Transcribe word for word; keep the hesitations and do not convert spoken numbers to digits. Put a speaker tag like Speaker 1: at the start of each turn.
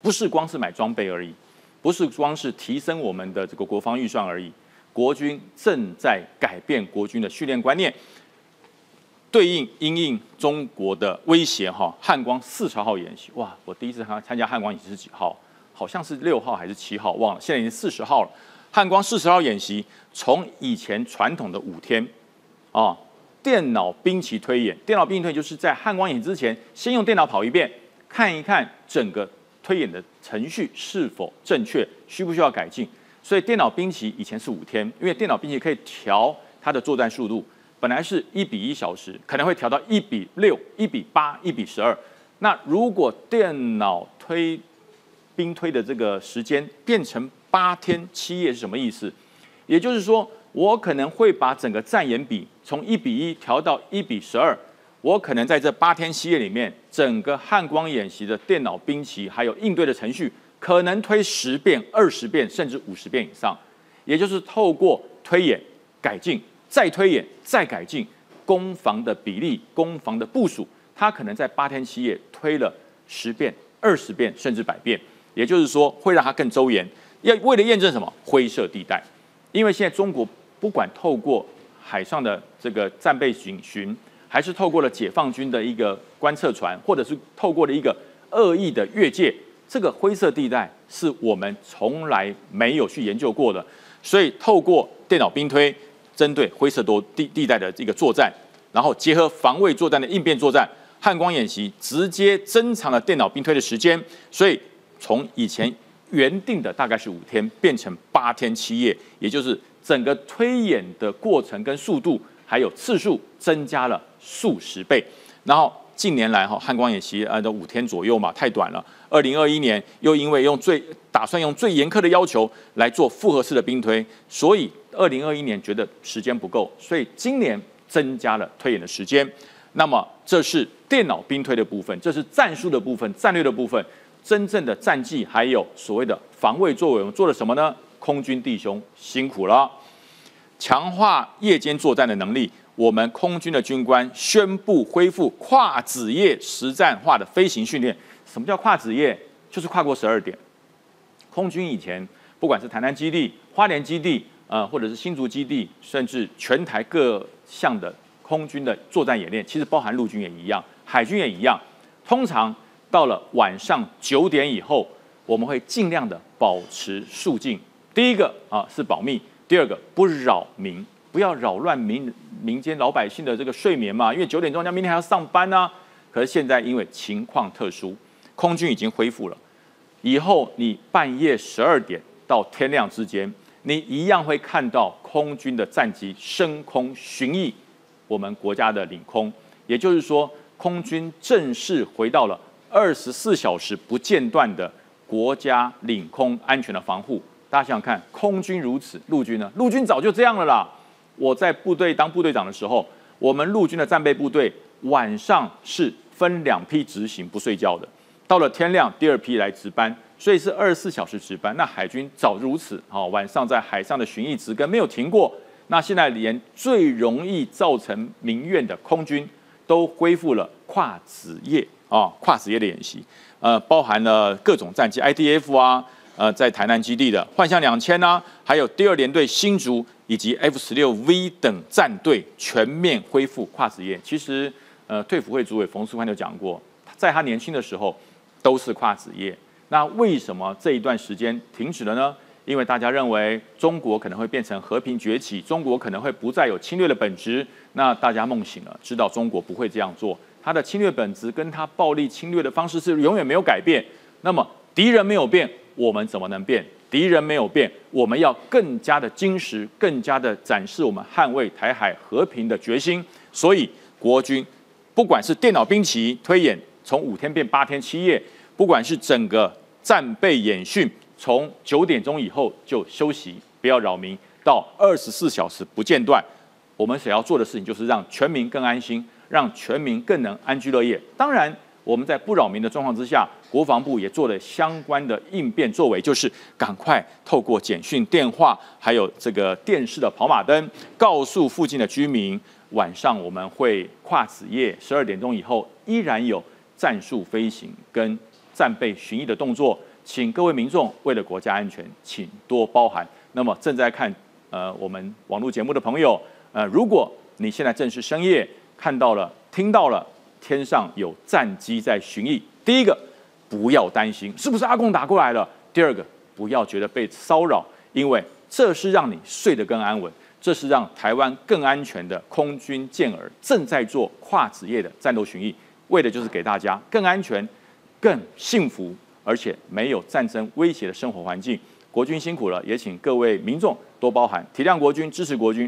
Speaker 1: 不是光是买装备而已，不是光是提升我们的这个国防预算而已。国军正在改变国军的训练观念，对应因应中国的威胁哈，汉光四十号演习，哇！我第一次参参加汉光演习是几号？好像是六号还是七号，忘了，现在已经四十号了。汉光四十号演习，从以前传统的五天，啊，电脑兵棋推演，电脑兵棋推演就是在汉光演习之前，先用电脑跑一遍，看一看整个推演的程序是否正确，需不需要改进。所以电脑兵棋以前是五天，因为电脑兵棋可以调它的作战速度。本来是一比一小时，可能会调到一比六、一比八、一比十二。那如果电脑推兵推的这个时间变成八天七夜是什么意思？也就是说，我可能会把整个战演比从一比一调到一比十二。我可能在这八天七夜里面，整个汉光演习的电脑兵棋还有应对的程序，可能推十遍、二十遍，甚至五十遍以上。也就是透过推演改进。再推演，再改进攻防的比例、攻防的部署，它可能在八天七夜推了十遍、二十遍，甚至百遍。也就是说，会让它更周延。要为了验证什么灰色地带？因为现在中国不管透过海上的这个战备警巡，还是透过了解放军的一个观测船，或者是透过了一个恶意的越界，这个灰色地带是我们从来没有去研究过的。所以，透过电脑兵推。针对灰色多地地带的这个作战，然后结合防卫作战的应变作战，汉光演习直接增长了电脑兵推的时间，所以从以前原定的大概是五天，变成八天七夜，也就是整个推演的过程跟速度还有次数增加了数十倍。然后近年来哈汉光演习呃的五天左右嘛，太短了。二零二一年又因为用最打算用最严苛的要求来做复合式的兵推，所以二零二一年觉得时间不够，所以今年增加了推演的时间。那么这是电脑兵推的部分，这是战术的部分、战略的部分。真正的战绩还有所谓的防卫作为，我们做了什么呢？空军弟兄辛苦了，强化夜间作战的能力。我们空军的军官宣布恢复跨子夜实战化的飞行训练。什么叫跨子夜？就是跨过十二点。空军以前不管是台南基地、花莲基地，呃，或者是新竹基地，甚至全台各项的空军的作战演练，其实包含陆军也一样，海军也一样。通常到了晚上九点以后，我们会尽量的保持肃静。第一个啊是保密，第二个不扰民，不要扰乱民民间老百姓的这个睡眠嘛，因为九点钟人家明天还要上班啊。可是现在因为情况特殊，空军已经恢复了。以后你半夜十二点到天亮之间，你一样会看到空军的战机升空巡弋我们国家的领空。也就是说，空军正式回到了二十四小时不间断的国家领空安全的防护。大家想想看，空军如此，陆军呢？陆军早就这样了啦。我在部队当部队长的时候，我们陆军的战备部队晚上是分两批执行，不睡觉的。到了天亮，第二批来值班，所以是二十四小时值班。那海军早如此，好，晚上在海上的巡弋值更没有停过。那现在连最容易造成民怨的空军都恢复了跨子夜啊，跨子夜的演习，呃，包含了各种战机 ，I D F 啊，呃，在台南基地的幻象两千啊，还有第二联队新竹以及 F 十六 V 等战队全面恢复跨子夜。其实，呃，退辅会主委冯书宽就讲过，在他年轻的时候都是跨子夜。那为什么这一段时间停止了呢？因为大家认为中国可能会变成和平崛起，中国可能会不再有侵略的本质。那大家梦醒了，知道中国不会这样做，它的侵略本质跟它暴力侵略的方式是永远没有改变。那么敌人没有变，我们怎么能变？敌人没有变，我们要更加的精实，更加的展示我们捍卫台海和平的决心。所以国军不管是电脑兵棋推演从五天变八天七夜，不管是整个战备演训从九点钟以后就休息，不要扰民，到二十四小时不间断。我们所要做的事情就是让全民更安心，让全民更能安居乐业。当然，我们在不扰民的状况之下，国防部也做了相关的应变作为，就是赶快透过简讯、电话，还有这个电视的跑马灯，告诉附近的居民，晚上我们会跨子夜，十二点钟以后依然有战术飞行跟战备巡弋的动作。 请各位民众为了国家安全，请多包涵。那么正在看呃我们网络节目的朋友，呃，如果你现在正是深夜，看到了、听到了天上有战机在巡弋，第一个不要担心是不是阿共打过来了，第二个不要觉得被骚扰，因为这是让你睡得更安稳，这是让台湾更安全的空军健儿正在做跨职业的战斗巡弋，为的就是给大家更安全、更幸福，而且没有战争威胁的生活环境。国军辛苦了，也请各位民众多包涵，体谅国军，支持国军。